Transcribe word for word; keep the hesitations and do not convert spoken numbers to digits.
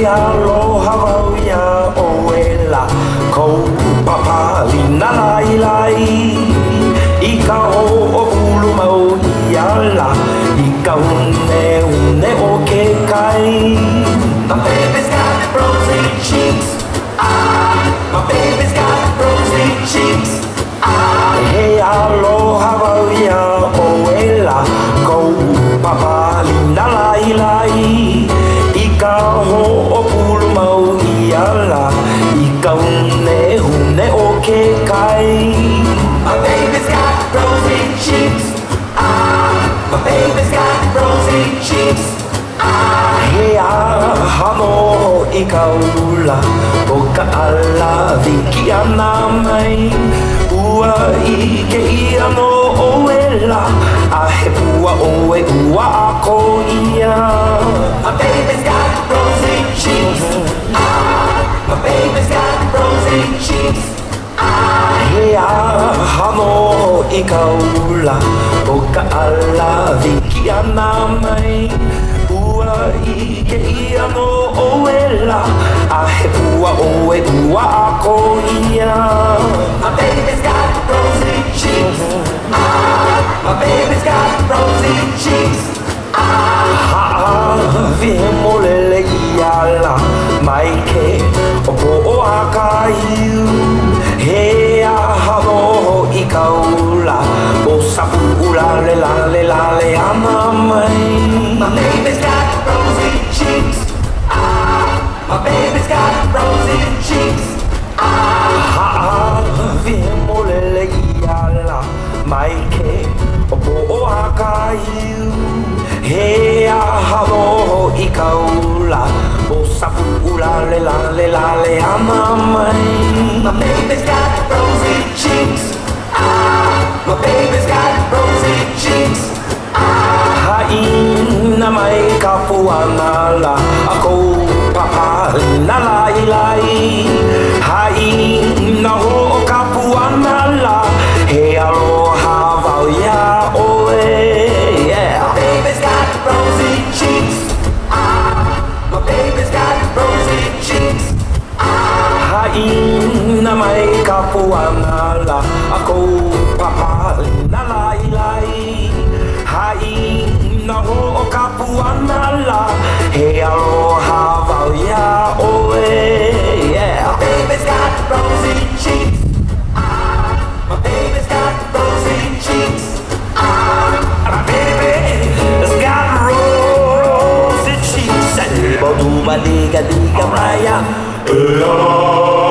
He aloha wau ia o ela Kou papa lina lai lai I ka o o ulu mau i ala I ka une une o ke kai My baby's got rosy cheeks Ah, my baby's got rosy cheeks Ah, he aloha wau ia o ela Kou papa lina lai lai I ka ho o pulu mau i ala I ka une une o ke kai My baby's got rosy cheeks Ah, my baby's got rosy cheeks Ah, he ahano i ka ula O ka ala viki ana mai Ua i ke ia no o ela A he pua o e ua ako ia My baby's got rosy cheeks Ah, my baby's got rosy cheeks Ah, he ahano i ka ula O ka ala viki ana mai Ua i ke ia no o ela A he pua o e ua ako ia My baby's got rosy cheeks Ah, my baby's got rosy cheeks Ah, hawi he molele i ala Mai ke o po o a ka hiu He ahano i ka ula O sapu ulale lale lale ana mai My baby's got rosy cheeks Ah, my baby's got rosy cheeks Ah, hawi he molele i ala Mai ke o po o a ka hiu He ahano i ka ula O sapu ulale lale lale ana mai My baby's got rosy cheeks Ah, my baby's got rosy cheeks Ah, haina mai ka puana la A kou papa na lai lai Haina ho o ka puana la He aloha wau ia oe Yeah My baby's got rosy cheeks Ah, my baby's got rosy cheeks Ah, haina mai ka puana la A kou papa na lai lai Haina ho o ka puana la He aloha wau ia oe Yeah My baby's got rosy cheeks Ah, my baby's got rosy cheeks Ah, my baby's got rosy cheeks Bo du ba diga diga maya